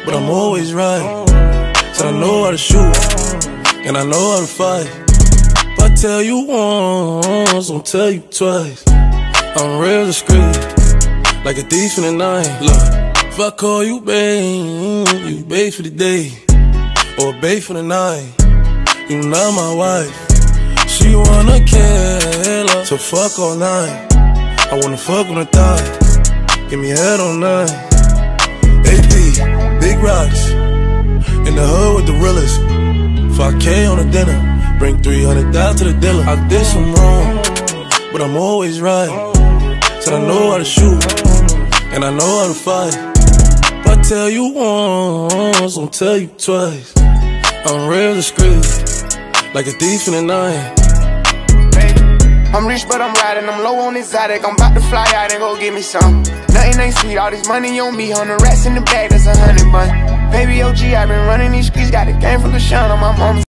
but I'm always right. Said I know how to shoot, and I know how to fight. If I tell you once, I'll tell you twice. I'm real discreet, like a thief in the night. Look, if I call you babe, you babe for the day, or babe for the night. You not my wife. She wanna kill her, so fuck all night. I wanna fuck on the thigh, give me head all night. AP, big rocks, in the hood with the realest. 5K on the dinner, bring 300 down to the dealer. I did some wrong, but I'm always right. Said I know how to shoot, and I know how to fight. If I tell you once, I'll tell you twice. I'm real discreet, like a thief in the night. I'm rich but I'm riding, I'm low on exotic. I'm about to fly out and go get me some. Nothing ain't sweet, all this money on me. 100 rats in the bag, that's 100 bun. Baby OG, I been running these streets, got a game from LaShawn on my mom's.